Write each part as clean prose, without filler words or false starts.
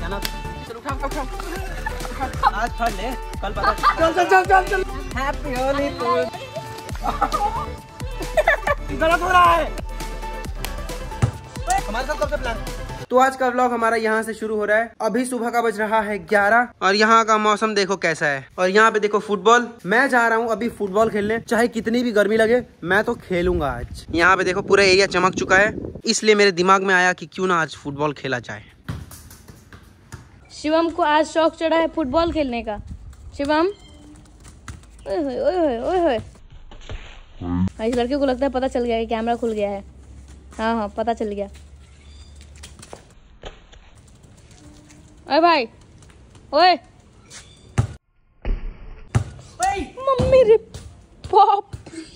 क्या ना, चल उठा उठा उठा, आज फड़ ले, कल पता। चल चल चल चल चल। हैप्पी होली गलत हो रहा है। हमारे साथ कब से प्लान? तो आज का व्लॉग हमारा यहाँ से शुरू हो रहा है। अभी सुबह का बज रहा है 11 और यहाँ का मौसम देखो कैसा है। और यहाँ पे देखो फुटबॉल, मैं जा रहा हूँ अभी फुटबॉल खेलने, चाहे कितनी भी गर्मी लगे मैं तो खेलूंगा आज। यहाँ पे देखो पूरा एरिया चमक चुका है, इसलिए मेरे दिमाग में आया कि क्यों ना आज फुटबॉल खेला जाए। शिवम को आज शौक चढ़ा है फुटबॉल खेलने का। शिवम, ओए होए ओए होए ओए होए, इस लड़के को लगता है पता चल गया कि कैमरा खुल गया है। हाँ हाँ पता चल गया। ओए भाई, ओए मम्मी रे बाप,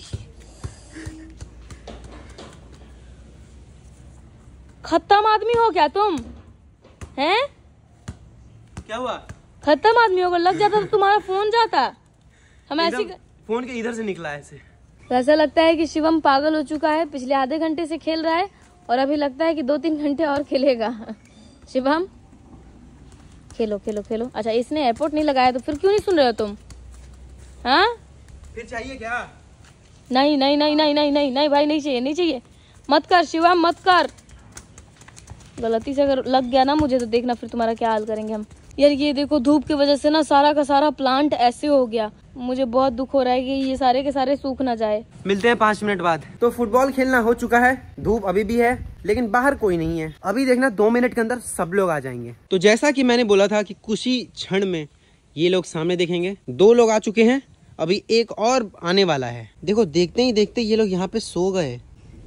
खत्म आदमी हो क्या तुम? हैं? क्या हुआ? खत्म आदमी होगा, लग जाता तो तुम्हारा फोन जाता। हम ऐसे फोन के इधर से निकला है ऐसे। ऐसा लगता है कि शिवम पागल हो चुका है, पिछले आधे घंटे से खेल रहा है और अभी लगता है कि 2-3 घंटे और खेलेगा। शिवम खेलो खेलो खेलो। अच्छा इसने एयरपोर्ट नहीं लगाया तो फिर क्यों नहीं सुन रहे हो तुम? हाँ फिर चाहिए क्या? नहीं नहीं नहीं नहीं नहीं नहीं नहीं भाई, नहीं चाहिए नहीं चाहिए, मत कर शिवम मत कर। गलती से अगर लग गया ना मुझे तो देखना फिर तुम्हारा क्या हाल करेंगे हम। यार ये देखो धूप की वजह से ना सारा का सारा प्लांट ऐसे हो गया, मुझे बहुत दुख हो रहा है कि ये सारे के सारे सूख ना जाए। मिलते हैं 5 मिनट बाद। तो फुटबॉल खेलना हो चुका है, धूप अभी भी है लेकिन बाहर कोई नहीं है। अभी देखना 2 मिनट के अंदर सब लोग आ जाएंगे। तो जैसा कि मैंने बोला था कि कुछ ही क्षण में ये लोग सामने देखेंगे। 2 लोग आ चुके हैं, अभी एक और आने वाला है। देखो देखते ही देखते ये लोग यहाँ पे सो गए।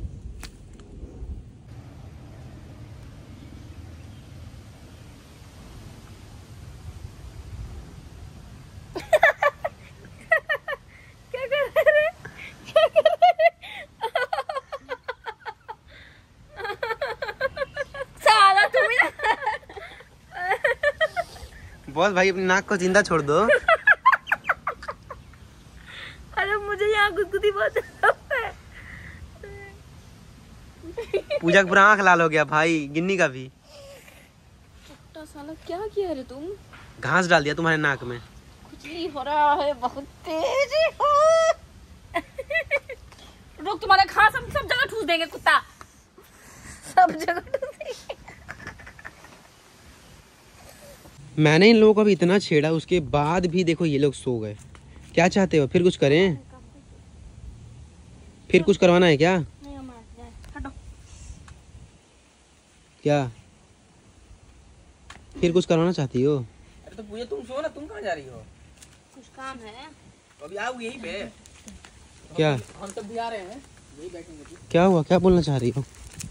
बॉस भाई अपनी नाक को जिंदा छोड़ दो। अरे मुझे यहाँ गुदगुदी बहुत है। पूजा का पूरा आँख लाल हो गया भाई, गिन्नी का भी। साला क्या किया रे तुम? घास डाल दिया तुम्हारे नाक में। कुछ नहीं हो रहा है, बहुत तेज हो। रुक, तुम्हारे घास हम सब जगह ठूस देंगे कुत्ता, सब जगह ठूस देंगे। मैंने इन लोगों को भी इतना छेड़ा, उसके बाद भी देखो ये लोग सो गए। क्या चाहते हो फिर कुछ करें? फिर कुछ करवाना है क्या? क्या फिर कुछ करवाना चाहती हो? अरे तो पूजा तुम सो ना, तुम कहाँ जा रही हो? कुछ काम है अभी आओ यहीं पे। क्या हम तब भी आ रहे हैं, यही बैठेंगे। क्या हुआ, क्या बोलना चाह रही हो?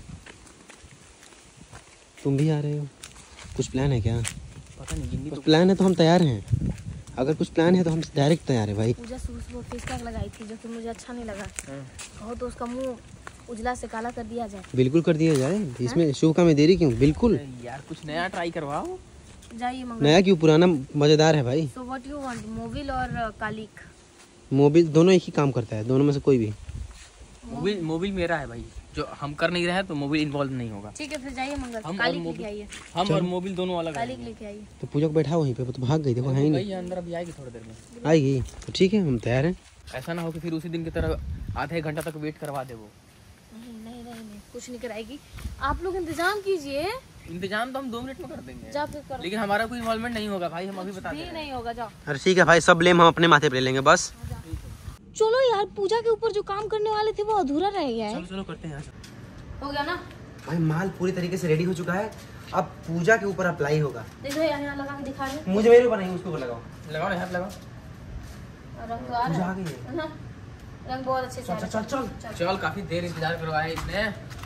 तुम भी आ रहे हो? कुछ प्लान है क्या? पता नहीं, कुछ प्लान है तो हम तैयार हैं। अगर कुछ प्लान है तो हम डायरेक्ट तैयार है भाई। पूजा सुबह फेस पैक लगाई थी जो कि मुझे अच्छा नहीं लगा। कहो तो उसका मुंह उजला से काला कर दिया जाए। बिल्कुल कर दिया जाए, इसमें शुभ का में देरी क्यों? बिल्कुल यार कुछ नया ट्राई करवाओ। जाइए मंगल। नया क्यों, पुराना मजेदार है भाई। So what you want, मोबिल और कालिक? मोबिल दोनों एक ही काम करता है, दोनों में से कोई भी। मोबिल मेरा है भाई, जो हम कर नहीं रहे हैं तो मोबिल इन्वॉल्व नहीं होगा। ठीक है फिर जाइए मंगल, कालिक लेके आइए। हम और मोबिल दोनों अलग कालिक लेके आइए। तो पूजा को बैठा वहीं पे, वो तो भाग गई, देखो है ही नहीं। अंदर अभी आएगी थोड़ी देर में। आएगी तो ठीक है, हम तैयार हैं। ऐसा ना हो कि फिर उसी दिन की तरह आधे एक घंटा तक वेट करवा दे वो। नहीं नहीं नहीं नहीं, कुछ नहीं कराएगी। आप लोग इंतजाम कीजिए। इंतजाम तो हम 2 मिनट में कर देंगे। जा फिर करो। लेकिन हमारा कोई इन्वॉल्वमेंट नहीं होगा भाई, हम अभी बता दें। नहीं होगा, जाओ। अरे ठीक है भाई, सब ब्लेम हम अपने माथे पे ले लेंगे बस। चलो यार, पूजा के ऊपर जो काम करने वाले थे वो अधूरा रह गया है। चलो करते हैं। हो गया ना भाई, माल पूरी तरीके से रेडी हो चुका है, अब पूजा के ऊपर अप्लाई होगा। देखो यहाँ लगा के दिखा दे। मुझे मेरे ऊपर नहीं, उसके ऊपर लगाओ। लगाओ ना, हाथ लगाओ। रंग तो आ पूजा रहा आ गई है। है, रंग बहुत अच्छे से आ रहा है। चल चल काफी देर इंतजार करवाया इसने।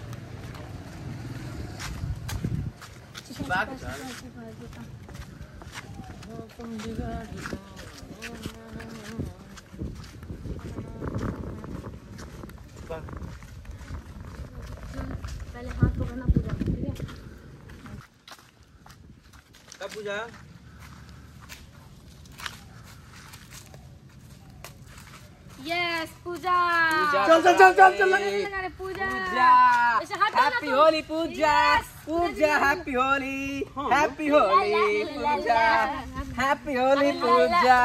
पहले हाथ पकड़ना पूजा, ठीक है? कब पूजा? यस पूजा। चल चल चल चल चल लगा रे Pooja. Happy Holi Pooja. Pooja happy Holi, happy Holi Pooja, happy Holi Pooja.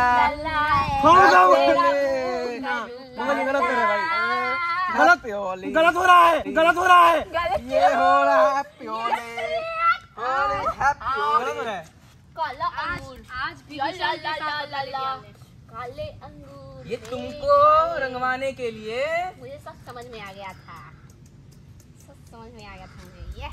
गलत कर रहे भाई, गलत होली, गलत हो रहा है, गलत हो रहा है, ये हो रहा है हैप्पी होली, हैप्पी होली हो रहा है। काला अंगूर आज भी काले अंगूर ये तुमको रंगवाने के लिए मुझे सब समझ में आ गया था, सब समझ में आ गया था मुझे। ये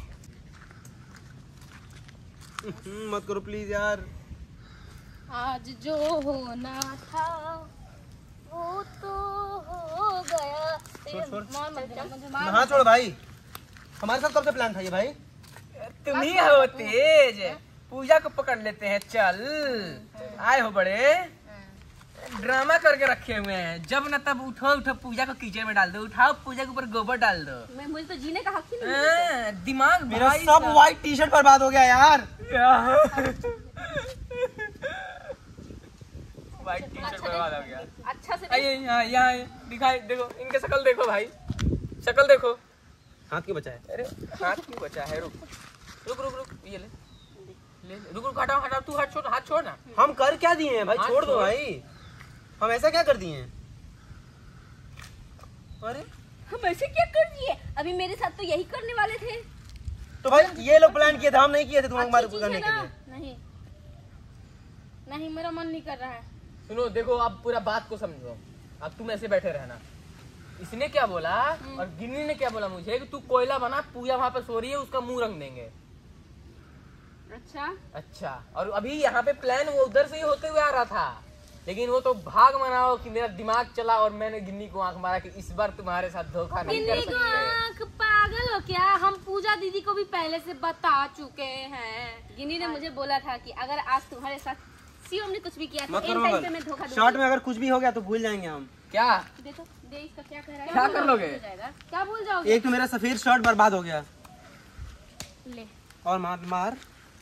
मत करो प्लीज यार। आज जो होना था वो तो हो गया। हाँ छोड़ भाई, हमारे साथ कब से प्लान था ये भाई? तुम ही हो तेज, पूजा को पकड़ लेते हैं। चल आए हो बड़े, ड्रामा करके रखे हुए हैं। जब न तब उठो उठो पूजा को कीचड़ में डाल दो, उठाओ पूजा के ऊपर गोबर डाल दो। मुझे तो जीने का हक ही नहीं। दिमाग मेरा सब व्हाइट टी शर्ट बर्बाद हो गया यार। व्हाइट टी शर्ट बर्बाद हो गया। अच्छा से आइए यहाँ दिखाई, देखो इनके शकल देखो भाई, शकल देखो। हाथ क्यों बचा है? अरे हाथ क्यों बचा है? रुक रुक रुक रुक, ये ले ले, रुक रुक, हटाओ हटाओ, तू हाथ छोड़ ना। हम कर क्या दिए हैं भाई? छोड़ दो भाई, हम ऐसा क्या कर दिए हैं? अरे हम ऐसे क्या कर दिए? अभी मेरे साथ तो यही करने वाले थे। तो भाई ये लोग प्लान किए थे, हम नहीं किए थे। तुम हमारे अच्छी करने चीज़ के है ना? लिए नहीं नहीं, मेरा मन नहीं कर रहा है। सुनो देखो, आप पूरा बात को समझो। अब तुम ऐसे बैठे रहना। इसने क्या बोला और गिन्नी ने क्या बोला मुझे कि तू कोयला बना, पूजा वहाँ पे सो रही है, उसका मुंह रंग देंगे। अच्छा, और अभी यहाँ पे प्लान वो उधर से ही होते हुए आ रहा था, लेकिन वो तो भाग मनाओ कि मेरा दिमाग चला और मैंने गिन्नी को आंख मारा कि इस बार तुम्हारे साथ धोखा नहीं कर सकते। आंख पागल हो क्या? हम पूजा दीदी को भी पहले से बता चुके हैं। गिन्नी ने मुझे बोला था कि अगर आज तुम्हारे साथ शिवम ने कुछ भी किया तो मत इन करो टाइम पे मैं धोखा दूंगी। शॉर्ट में अगर कुछ भी हो गया तो भूल जाएंगे हम। क्या देखो दे इसका क्या कह रहा है। क्या कर लोगे? क्या भूल जाओगे? एक तो मेरा सफेद शर्ट बर्बाद हो गया। ले और मार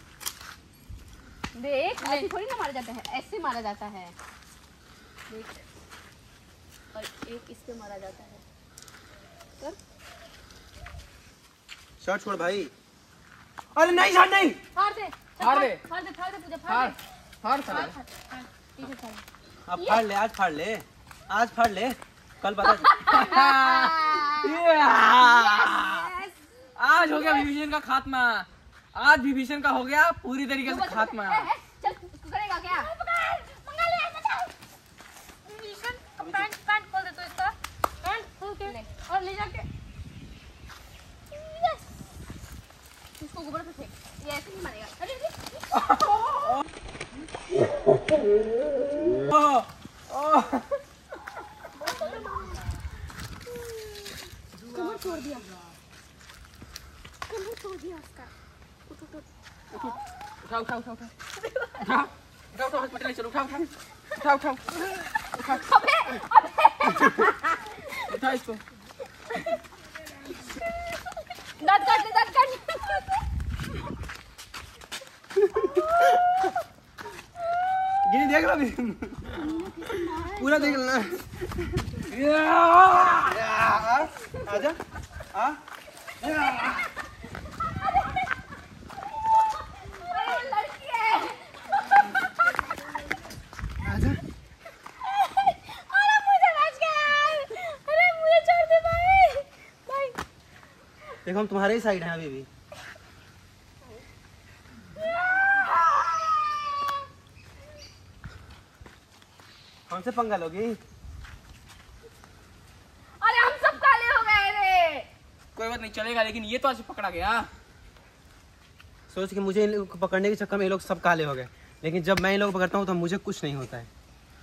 देख, ऐसे थोड़ी ना मारा जाता है, ऐसे मारा जाता है। देख, और एक इस पे मारा जाता है। कर शर्ट छोड़ भाई। अरे नहीं शर्ट नहीं, फाड़ दे फाड़ दे। फाड़ दे फाड़ दे पूजा, फाड़ फाड़ दे फाड़ फाड़ फाड़। फाड़ टी-शर्ट फाड़। अब फाड़ ले, आज फाड़ ले, आज फाड़ ले, कल पता। आज हो गया विभीषण का खात्मा, आज विभीषण का हो गया पूरी तरीके से खात्मा। चल करेगा क्या? मंगा ले, बचाओ। विभीषण पैंट खोल दे तो इसका पैंट खोल के और ले जाके यस इसको गोबर पे फेंक। ये ऐसे नहीं मारेगा। अरे कमर तोड़ दिया, कमर तोड़ दिया उसका। उठ उठ उठ उठाओ उठाओ उठाओ उठाओ उठाओ हॉस्पिटल चलो, उठाओ उठाओ उठाओ उठाओ उठाओ इसको। दांत काट ले, दांत काट ले। गिनी देख लो पूरा देख लेना। आजा आ लड़की है। आजा। अरे मुझे बच गया। अरे मुझे छोड़ दे भाई। भाई देखो हम तुम्हारे ही साइड हैं अभी भी। हमसे पंगा लोगी? अरे हम सब काले हो गए रे। कोई बात नहीं, चलेगा, लेकिन ये तो आज पकड़ा गया। सोच के मुझे इन लोगों को पकड़ने के चक्कर में ये लोग सब काले हो गए, लेकिन जब मैं इन लोगों को पकड़ता हूँ तो मुझे कुछ नहीं होता है।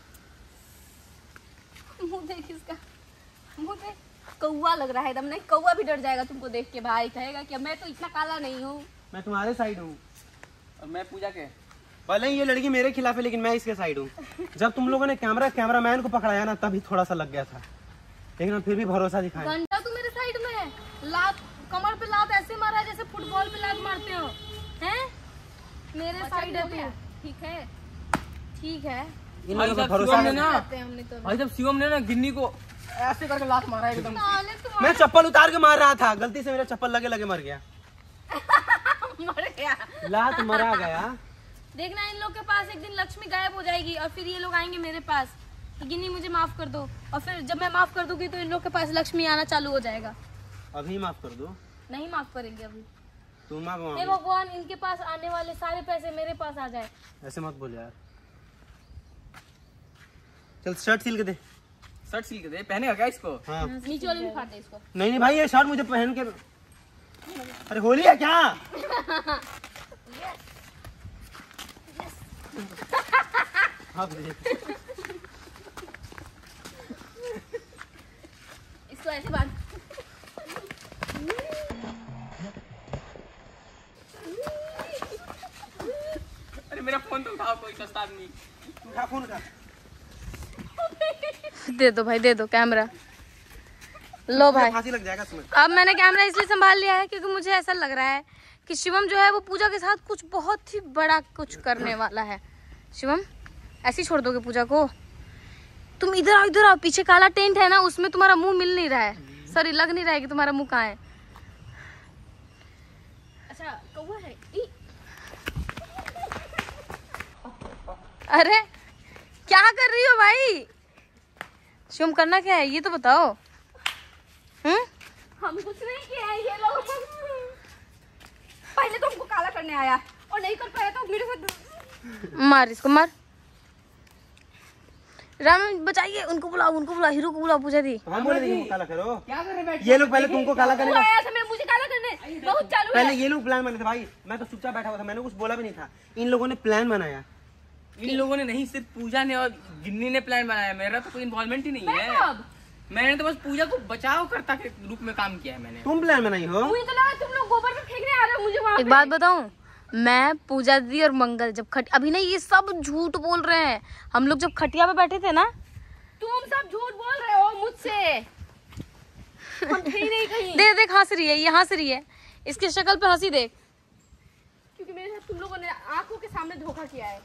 मुंह देख इसका, मुंह देख, कौवा लग रहा है एकदम। नहीं, कौवा भी डर जाएगा तुमको देख के भाई, कहेगा कि मैं तो इतना काला नहीं हूँ। मैं तुम्हारे साइड हूँ और मैं पूजा के, भले ही ये लड़की मेरे खिलाफ है लेकिन मैं इसके साइड हूँ। जब तुम लोगों ने कैमरामैन को पकड़ाया ना तभी थोड़ा सा लग गया था, लेकिन हम फिर भी भरोसा दिखाया। घंटा तू मेरे साइड में है। लात कमर पे लात ऐसे मारा है जैसे फुटबॉल पे लात मारते हो, हैं? मेरे साइड है तू, ठीक है, ठीक है। इन भाई लोगों पे साहब भरोसा शिवम ने है। ना, हमने तो भाई जब शिवम ने ना गिन्नी को ऐसे करके लात मारा एकदम। साले तुम्हारे मैं चप्पल उतार के मार रहा था, गलती से मेरा चप्पल लगे लगे मर गया। मर गया। लात मरा गया। देखना इन लोग के पास एक दिन लक्ष्मी गायब हो जाएगी और फिर ये लोग आएंगे मेरे पास कि गिन्नी मुझे माफ कर दो, और फिर जब मैं माफ कर दूंगी तो इन लोग के पास लक्ष्मी आना चालू हो जाएगा। अभी माफ कर दो। नहीं माफ करेंगे अभी। तुम माफ हे भगवान, इनके पास आने वाले सारे पैसे मेरे पास आ जाए। ऐसे मत बोल यार। चल शर्ट सिल के दे। शर्ट सिल के दे, पहनेगा क्या इसको? हाँ। नीचे वाले भी फाटे इसको। नहीं भाई, ये शर्ट मुझे पहन के, अरे होली है क्या? हाँ इसको ऐसे बांध। अरे मेरा फोन तो उठाओ, कोई सस्ता आदमी। उठा फोन का। दे दो भाई, दे दो कैमरा। लो भाई, फांसी लग जाएगा तुम्हें। अब मैंने कैमरा इसलिए संभाल लिया है क्योंकि मुझे ऐसा लग रहा है कि शिवम जो है वो पूजा के साथ कुछ बहुत ही बड़ा कुछ करने वाला है। शिवम, ऐसे ही छोड़ दोगे पूजा को? तुम इधर आओ, इधर आओ। पीछे काला टेंट है ना, उसमें तुम्हारा मुंह मिल नहीं रहा है। सॉरी, लग नहीं रहा है कि तुम्हारा मुंह कहाँ है। अच्छा कौवा है। अरे क्या कर रही हो भाई? शिवम करना क्या है ये तो बताओ। हम कुछ नहीं किए हैं, ये लोग पहले तो हमको काला करने आया और नहीं कर पाया तो मेरे साथ। मार इसको, मार। राम बचाइए, उनको बुलाओ, उनको बुलाओ, हीरो को बुलाओ। पूजा दी हम बोले तुमको काला करो। क्या कर रहे बैठ? ये लोग पहले तुमको काला वो करेगा। आया था मैं मुझे काला करने, बहुत चालू पहले है। ये लोग प्लान बनाए थे भाई, मैं तो चुपचाप बैठा हुआ था, मैंने कुछ बोला भी नहीं था। इन लोगों ने प्लान बनाया। इन लोगों ने नहीं, सिर्फ पूजा ने और गिन्नी ने प्लान बनाया। मेरा तो कोई इन्वॉल्वमेंट ही नहीं है। कब? मैंने तो बस पूजा को बचाव करता के रूप में काम किया है मैंने। तुम प्लान बनाई हो। मुझे तो लगा तुम लोग गोबर में फेंकने आ रहे हो मुझे वहाँ एक पे। बात बताऊं, मैं पूजा दी और मंगल जब अभी नहीं, ये सब झूठ बोल रहे हैं। हम लोग जब खटिया पे बैठे थे ना, तुम सब झूठ बोल रहे हो मुझसे। हम थे ही नहीं कहीं। देख हंस रही है, ये हंस रही है। इसकी शक्ल पे हंसी देख। क्योंकि मेरे साथ तुम लोगों ने आंखों के सामने धोखा किया है।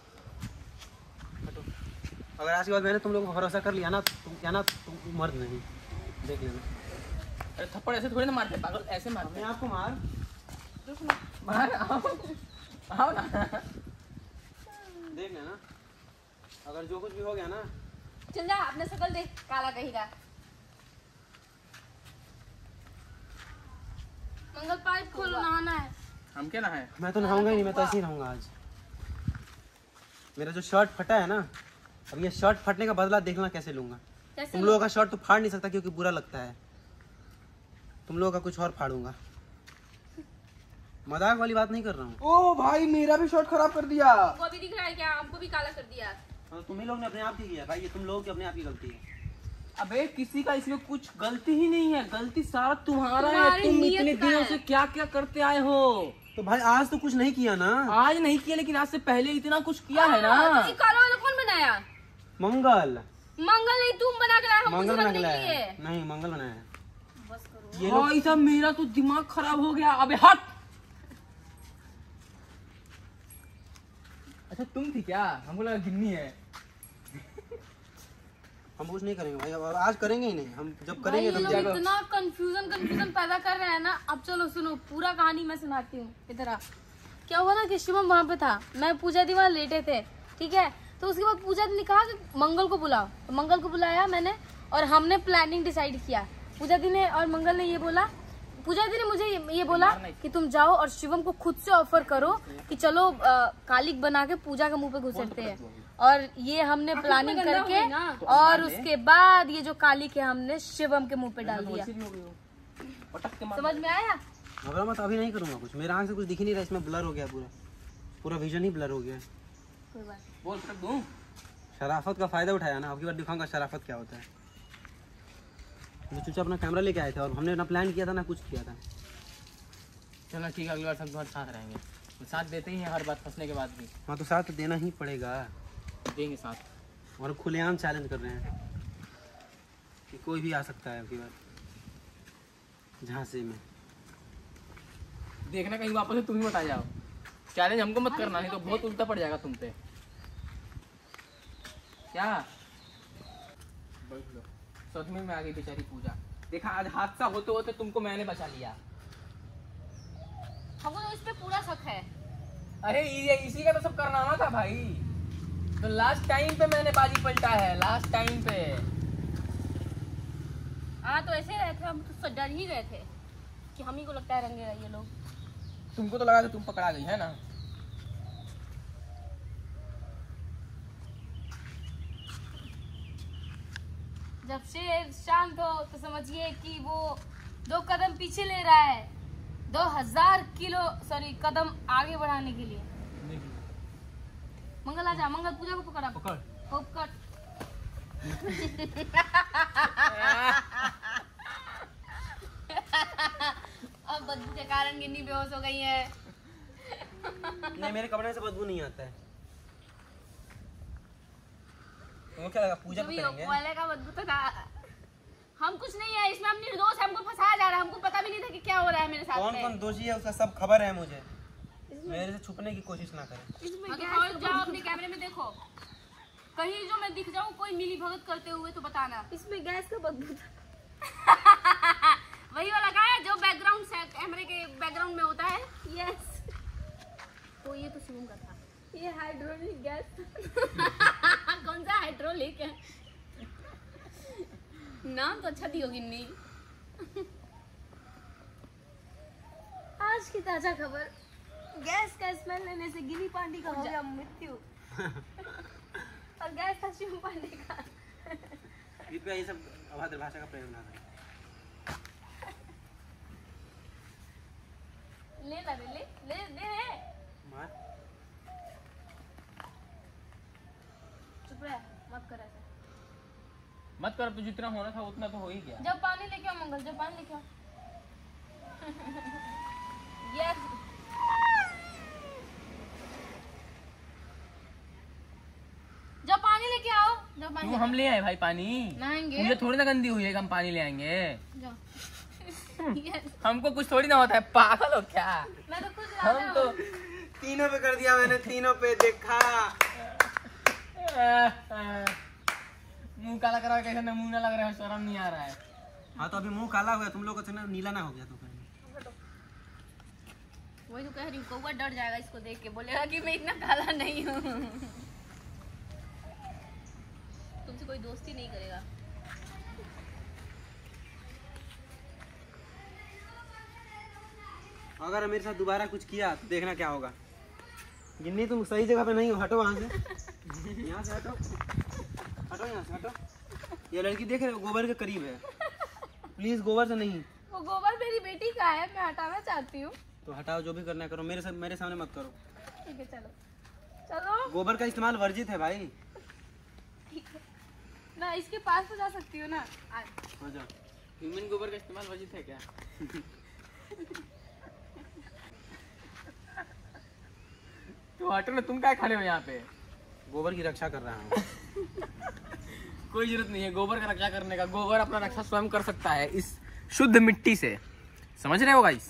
अगर आज के बाद मैंने तुम लोगों को भरोसा कर लिया ना, तुम मर्द नहीं। देख लेना। अरे थप्पड़ ऐसे थोड़ी ना मारते पागल, ऐसे मारते अपने आप को मार। मार। आओ ना। देख लेना, अगर जो कुछ भी हो गया ना। चल जा, अपने शकल देख, काला कहीं का। मंगल पाइप खोलो, नहाना है। हम क्या ना है? मैं तो नहाऊंगा ही नहीं, मैं तो ऐसे ही रहूंगा आज। मेरा जो शर्ट फटा है ना, अब ये शर्ट फटने का बदला देखना कैसे लूंगा। तुम लोगों का शर्ट तो फाड़ नहीं सकता क्योंकि बुरा लगता है। तुम लोगों का कुछ और फाड़ूंगा। मजाक वाली बात नहीं कर रहा हूँ। ओ भाई, मेरा भी शर्ट खराब कर दिया। वो भी दिख रहा है क्या? हमको भी काला कर दिया। तुम ही लोग ने अपने आप ही किया भाई, ये तुम लोगों की अपने आप ही गलती है। अबे किसी का इसमें कुछ गलती ही नहीं है, गलती सारा तुम्हारा है। तुम्हारी तुम नीयत इतने का दिनों है। से क्या क्या करते आए हो। तो भाई आज तो कुछ नहीं किया ना। आज नहीं किया, लेकिन आज से पहले इतना कुछ किया है ना। ये काला वाला कौन बनाया? मंगल मंगल नहीं, तुम बना कर आए, हम मंगल कुछ बना रंग के नहीं लाया किए। है। नहीं, मंगल बनाया है। ये भाई साहब, मेरा तो दिमाग खराब हो गया। अबे हट। अच्छा तुम थी क्या? हमको लगा गिन्नी है। हम कुछ नहीं करेंगे भाई, अब आज करेंगे ही नहीं। हम जब भाई करेंगे ये तब लोग जाकर। इतना कंफ्यूजन पैदा कर रहे हैं ना। अब चलो सुनो, पूरा कहानी मैं सुनाती हूँ। इधर आ। क्या हुआ ना कि शिवम वहाँ पे था, मैं पूजा दी वहाँ लेटे थे, ठीक है। तो उसके बाद पूजा दी ने कहा कि मंगल को बुलाओ, तो मंगल को बुलाया मैंने और हमने प्लानिंग डिसाइड किया। पूजा दी ने और मंगल ने ये बोला, पूजा दी ने मुझे ये बोला कि तुम जाओ और शिवम को खुद से ऑफर करो कि चलो कालिक बना के पूजा के मुंह पे घुसेड़ते हैं। और ये हमने प्लानिंग करके और उसके बाद ये जो कालिक है हमने शिवम के मुंह पे डाल दिया। समझ में आया? घबरा मत, अभी नहीं करूंगा कुछ। मेरा आंख से कुछ दिख ही नहीं रहा, इसमें ब्लर हो गया पूरा विजन ही ब्लर हो गया। कोई बात बोल पटक दूं? शराफत का फायदा उठाया ना, अब की बार दिखाऊंगा शराफत क्या होता है। जो चूचा अपना कैमरा लेके आए थे और हमने ना प्लान किया था ना कुछ किया था। चलो ठीक है, अगली बार सब तुम्हारे साथ रहेंगे। साथ देते ही हैं हर बार, फंसने के बाद भी हाँ तो साथ देना ही पड़ेगा। देंगे साथ। और खुलेआम चैलेंज कर रहे हैं कि कोई भी आ सकता है अब की बार झांसे में। देखना कहीं वापस से तुम ही मत आ जाओ। चैलेंज हमको मत करना, नहीं तो बहुत उल्टा पड़ जाएगा तुम पे। क्या सदमे में आ गई बेचारी पूजा। देखा, आज हादसा होते होते तुमको मैंने बचा लिया। हमको तो इस पे पूरा शक है। अरे ये इसी का तो सब करना था भाई। तो लास्ट टाइम पे मैंने बाजी पलटा है, लास्ट टाइम पे। हाँ तो ऐसे रहे थे हम, तो डर ही गए थे कि हम ही को लगता है रंगेगा ये लोग। तुमको तो लगा कि तुम पकड़ा गई है ना। जब शेर शांत हो तो समझिए कि वो 2 कदम पीछे ले रहा है 2000 कदम आगे बढ़ाने के लिए। मंगल आजा, मंगल पूजा को पकड़ा। पकड़। पकड़। अब बदबू के कारण गिन्नी बेहोश हो गई है। नहीं, मेरे कपड़े से बदबू नहीं आता है। तुमको क्या लगा पूजा जो भी करेंगे? कोयले का बदबू तो था। हम कुछ नहीं है इसमें, हम निर्दोष, हमको फंसाया जा रहा है। हमको पता भी नहीं था कि क्या हो रहा है मेरे साथ कौन में। कौन दोषी है उसका सब खबर है मुझे। मेरे से छुपने की कोशिश ना करें। हाँ, तो और जाओ अपने कैमरे में देखो, कहीं जो मैं दिख जाऊं कोई मिली भगत करते हुए तो बताना। इसमें गैस का बदबू था। वही वाला का है जो बैकग्राउंड कैमरे के बैकग्राउंड में होता है। यस, तो ये तो शिवम का था। ये हाइड्रोलिक गैस था। कौन सा हाइड्रोलिक है? नाम तो अच्छा दी होगी गिन्नी। आज की ताजा खबर, गैस का स्मेल लेने से गिनी पांडे का हो गया मृत्यु। और गैस था शिव पांडे का। कृपया ये सब अभद्र भाषा का प्रयोग ना करें। ले ला रे, ले ले ले। मार। चुप रह, मत कर ऐसा। मत कर, तो जितना होना था उतना तो हो ही गया। जब पानी लेके आओ मंगल, जब पानी लेके आओ। यस। जब पानी लेके आओ, जब पानी क्यों हम ले आए भाई पानी? नहाएंगे। मुझे थोड़ी ना गंदी हुई है कि हम पानी ले आएंगे। जाओ। यस। हमको कुछ थोड़ी ना होता है, पागल हो क्या? मैं तो खुद हम तो तीनों पे कर दिया मैंने, तीनों पे देखा। मुंह काला करा, कैसे नमूना लग रहा है, शर्म नहीं आ रहा है। हाँ तो अभी मुंह काला हो गया, तुम लोग का ना नीला ना हो गया तो कहीं। वही तो कह रही हूँ, कौवा डर जाएगा इसको देख के, बोलेगा कि मैं इतना काला नहीं हूँ। तुमसे कोई दोस्ती नहीं करेगा। अगर मेरे साथ दोबारा कुछ किया तो देखना क्या होगा। गिन्नी तुम सही जगह पे नहीं हो, हटो वहाँ से। यहाँ से हटो, हटो यहाँ से हटो। ये लड़की देख रहे हो गोबर के करीब है, प्लीज गोबर से नहीं। वो गोबर मेरी बेटी का है, मैं हटाना चाहती हूँ। तो हटाओ, जो भी करना है करो, मेरे सामने मत करो। ठीक है, चलो चलो। गोबर का इस्तेमाल वर्जित है भाई। ना इसके पास तो जा सकती हूँ ना। आज हो जाओ। ह्यूमन गोबर का इस्तेमाल वर्जित है क्या? तो हटो ना, तुम क्या खड़े हो यहाँ पे? गोबर की रक्षा कर रहा हूँ। कोई जरूरत नहीं है गोबर का रक्षा करने का। गोबर अपना रक्षा स्वयं कर सकता है इस शुद्ध मिट्टी से। समझ रहे हो गाइस?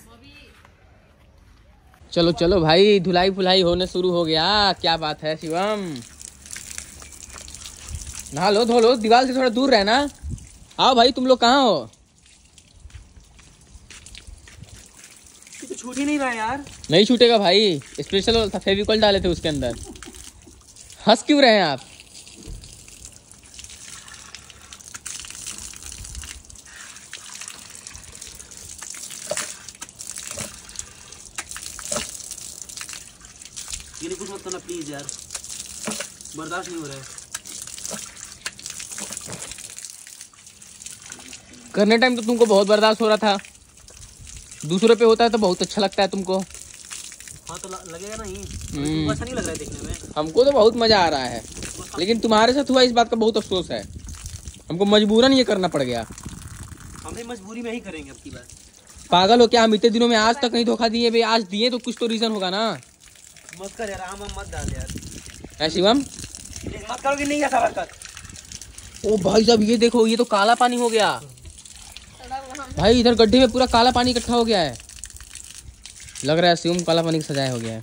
चलो चलो भाई, धुलाई फुलाई होने शुरू हो गया। क्या बात है शिवम? नहा लो, धो लो, दीवार से थोड़ा दूर रहना। आओ भाई, तुम लोग कहाँ हो? तो छूट ही नहीं रहा यार। नहीं छूटेगा भाई, स्पेशल था, फेविकॉल डाले थे उसके अंदर। हंस क्यों रहे हैं आप? ये कुछ मत करना प्लीज यार, बर्दाश्त नहीं हो रहा है। करने टाइम तो तुमको बहुत बर्दाश्त हो रहा था, दूसरों पे होता है तो बहुत अच्छा लगता है तुमको। हाँ तो लगेगा नहीं, तुमको अच्छा नहीं लग रहा है देखने में? हमको तो बहुत मजा आ रहा है, लेकिन तुम्हारे साथ हुआ इस बात का बहुत अफसोस है। हमको मजबूरन ये करना पड़ गया। हम भी मजबूरी में ही करेंगे अब की बार। पागल हो क्या? हम इतने दिनों में आज तक नहीं धोखा दिए भाई। आज दिए तो कुछ तो रीजन होगा ना। मत कर यार, हम मत डाल यार। है शिवम? मत करोगे नहीं ऐसा हरकत। ओ भाई साहब, ये देखो, ये तो काला पानी हो गया भाई। इधर गड्ढे में पूरा काला पानी इकट्ठा हो गया है। लग रहा है शिवम काला पानी का सजाया हो गया है।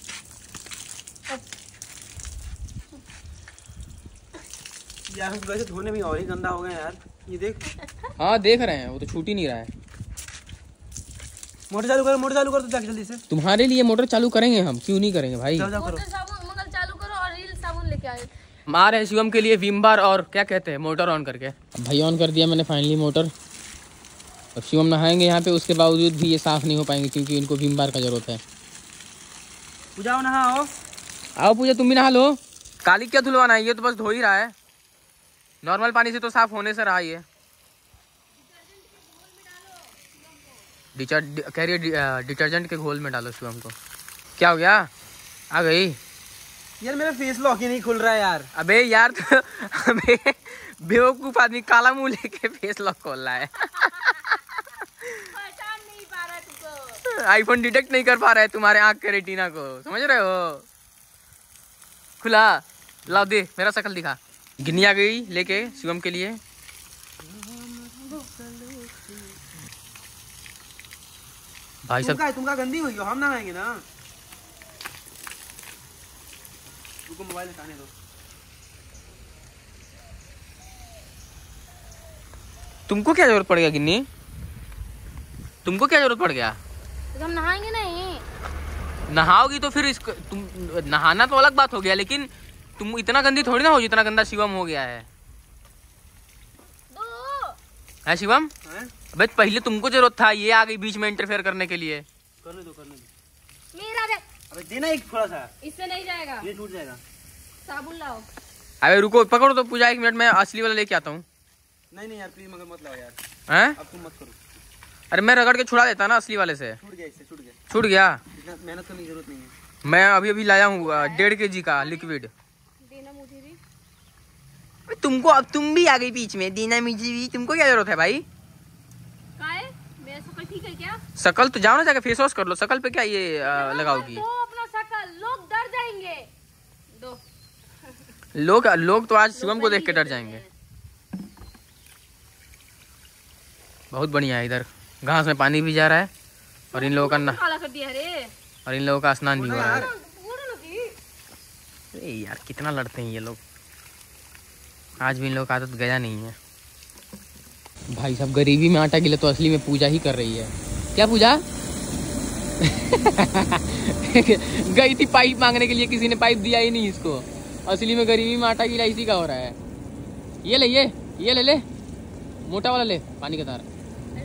यार वैसे धोने में और ही गंदा हो गया यार, ये देख। हाँ देख रहे हैं, वो तो छूट ही नहीं रहा है। मोटर चालू कर तो जाके जल्दी से। तुम्हारे लिए मोटर चालू करेंगे हम, क्यों नहीं करेंगे भाई। जाओ करो। मोटर साबुन मंगल चालू करो और रील साबुन लेके आए। मार है शिवम के लिए विम बार और क्या कहते हैं मोटर ऑन करके। भाई ऑन कर दिया मैंने फाइनली मोटर। अब शिवम नहाएंगे यहाँ पे, उसके बावजूद भी ये साफ नहीं हो पाएंगे क्योंकि इनको विम बार का जरूरत है। पूजा नहाओ। आओ पूजा तुम भी नहा लो। काली क्या धुलवाना है, ये तो बस धो ही रहा है। नॉर्मल पानी से तो साफ होने से रहा ये। कह रही है डिटर्जेंट के घोल में डालो शिवम को। क्या हो गया, आ गई यार मेरा फेस लॉक ही नहीं खुल रहा है यार। अबे यार तो अबे बेवकूफ आदमी काला मुंह लेके फेस लॉक खोल रहा है। पहचान नहीं पा रहा तुमको। आईफोन डिटेक्ट नहीं कर पा रहा है तुम्हारे आंख के रेटिना को, समझ रहे हो। खुला लाओ दे, मेरा शक्ल दिखा। गिनी आ गई लेके शिवम के लिए। भाई साहब तुमका गंदी हुई हो, हम नहाएंगे ना। रुको मोबाइल हटाने दो। तुमको क्या जरूरत पड़ गया गिन्नी, तुमको क्या जरूरत पड़ गया। तो हम नहाएंगे नहीं। नहाओगी तो फिर इसको तुम नहाना तो अलग बात हो गया, लेकिन तुम इतना गंदी थोड़ी ना हो जितना गंदा शिवम हो गया है। है शिवम। अबे पहले तुमको जरूरत था, ये आ गई बीच में इंटरफेयर करने के लिए। करने दो मेरा दे। अबे देना एक थोड़ा सा, इससे नहीं जाएगा, ये टूट जाएगा। साबुन लाओ। अबे रुको पकड़ो तो पूजा, 1 मिनट में असली वाला लेके आता हूँ। नहीं यार प्लीज मगर मत लाओ यार। हैं अब तुम मत करो। अरे मैं रगड़ के छुड़ा देता ना असली वाले से। छूट गया, इससे छूट गया। छूट गया। इतना मेहनत करने की जरूरत नहीं है। मैं अभी लाया हूँ 1.5 kg का लिक्विड। देना मुझे भी। तुमको अब तुम भी आ गई बीच में, दीना मुझे भी। तुमको क्या जरूरत है भाई। काहे? मेरा शकल ठीक है क्या? शकल तो जाओ ना जाके फेस वॉश कर लो। शकल पे क्या ये लगाओगी। दो अपना शकल, लोग डर जाएंगे। दो। लोग तो आज शिवम को देख के डर जाएंगे। बहुत बढ़िया है। इधर घास में पानी भी जा रहा है और इन लोगों का काला कर दिया रे। और इन लोगों का स्नान भी हो रहा है। बोलो कि अरे यार कितना लड़ते हैं ये लोग, आज भी इन लोगों का आदत गया नहीं है। भाई साहब गरीबी में आटा गिला तो असली में पूजा ही कर रही है। क्या पूजा गई थी पाइप मांगने के लिए, किसी ने पाइप दिया ही नहीं इसको। असली में गरीबी में आटा गिला इसी का हो रहा है। ये ले मोटा वाला ले, पानी का तार।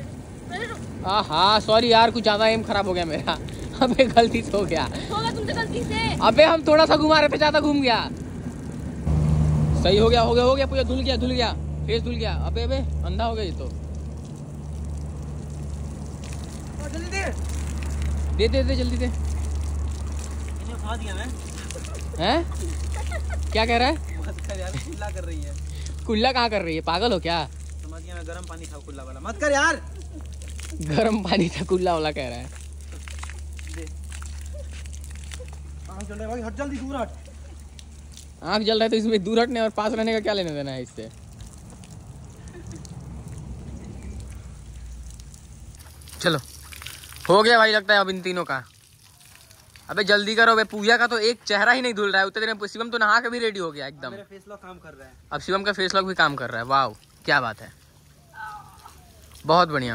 हाँ सॉरी यार, कुछ ज्यादा एम खराब हो गया मेरा। अबे गलती से हो गया। होगा तुमसे गलती से। अबे हम थोड़ा सा घुमा रहे थे, ज्यादा घूम गया। सही हो गया पूरा धुल गया फेस धुल गया। अबे अंधा हो गया ये तो। दे जल्दी दे। खा दिया मैं। हैं क्या कह रहा है। यार कुल्ला कर रही है। कुल्ला कहाँ कर रही है, पागल हो क्या। समझ गया मैं, गर्म पानी था कुल्ला वाला। मत कर यार। गर्म पानी था कुल्ला वाला कह रहा है। चल रहा है भाई, हट जल्दी, दूर हट। आँख जल रहा है तो इसमें दूर हटने और पास रहने का क्या लेना देना है इससे। चलो हो गया भाई, लगता है अब इन तीनों का। अबे जल्दी करो बे, पूजा का तो एक चेहरा ही नहीं धुल रहा है। उतने देर शिवम तो नहा के भी रेडी हो गया एकदम। मेरा फेस लॉक काम कर रहा है। अब शिवम का फेस लॉक भी काम कर रहा है। वाह क्या बात है, बहुत बढ़िया।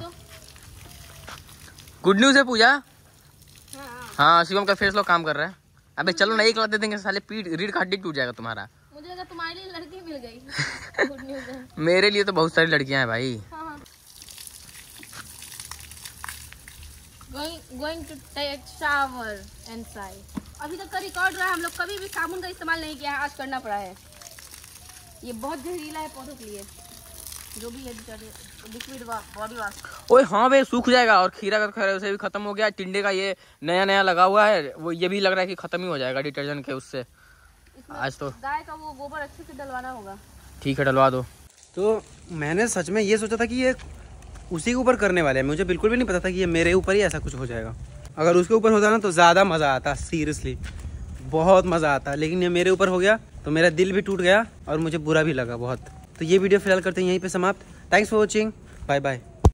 गुड न्यूज है पूजा। हाँ शिवम का फेस लॉक काम कर रहा है। अबे चलो ना, एक लाख दे देंगे साले, रीढ़ का हड्डी टूट जाएगा तुम्हारा। मुझे लगा तुम्हारे लिए लड़की मिल गई। गुड न्यूज़ है। मेरे लिए तो बहुत सारी लड़कियां हैं भाई। Going to take shower inside। अभी तक का रिकॉर्ड रहा है, हम लोग कभी भी साबुन का इस्तेमाल नहीं किया है, आज करना पड़ा है। ये बहुत जहरीला है पौधों के लिए। जो भी है लिक्विड बॉडी वॉश। ओए हाँ बे, सूख जाएगा। और खीरा का खैर उसे भी खत्म हो गया। टिंडे का ये नया लगा हुआ है, वो ये भी लग रहा है कि खत्म ही हो जाएगा डिटर्जेंट के उससे। आज तो गाय का वो गोबर अच्छे से डलवाना होगा। ठीक है डलवा दो। तो मैंने सच में ये सोचा था कि ये उसी के ऊपर करने वाले हैं। मुझे बिल्कुल भी नहीं पता था कि ये मेरे ऊपर ही ऐसा कुछ हो जाएगा। अगर उसके ऊपर होता ना तो ज़्यादा मज़ा आता, सीरियसली बहुत मज़ा आता। लेकिन ये मेरे ऊपर हो गया तो मेरा दिल भी टूट गया और मुझे बुरा भी लगा बहुत। तो ये वीडियो फिलहाल करते हैं यहीं पे समाप्त। Thanks for watching, bye bye.